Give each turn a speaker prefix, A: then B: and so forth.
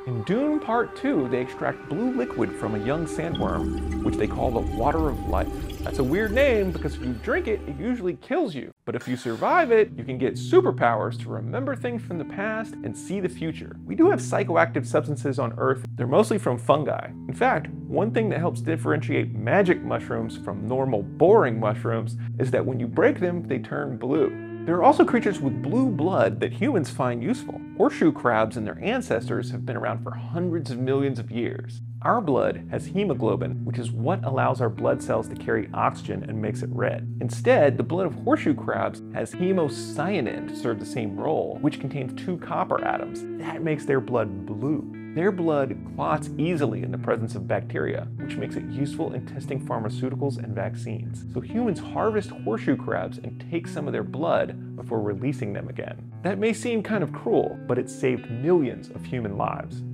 A: In Dune Part 2, they extract blue liquid from a young sandworm, which they call the water of life. That's a weird name because if you drink it, it usually kills you. But if you survive it, you can get superpowers to remember things from the past and see the future. We do have psychoactive substances on Earth. They're mostly from fungi. In fact, one thing that helps differentiate magic mushrooms from normal, boring mushrooms is that when you break them, they turn blue. There are also creatures with blue blood that humans find useful. Horseshoe crabs and their ancestors have been around for hundreds of millions of years. Our blood has hemoglobin, which is what allows our blood cells to carry oxygen and makes it red. Instead, the blood of horseshoe crabs has hemocyanin to serve the same role, which contains 2 copper atoms. That makes their blood blue. Their blood clots easily in the presence of bacteria, which makes it useful in testing pharmaceuticals and vaccines. So humans harvest horseshoe crabs and take some of their blood before releasing them again. That may seem kind of cruel, but it saved millions of human lives.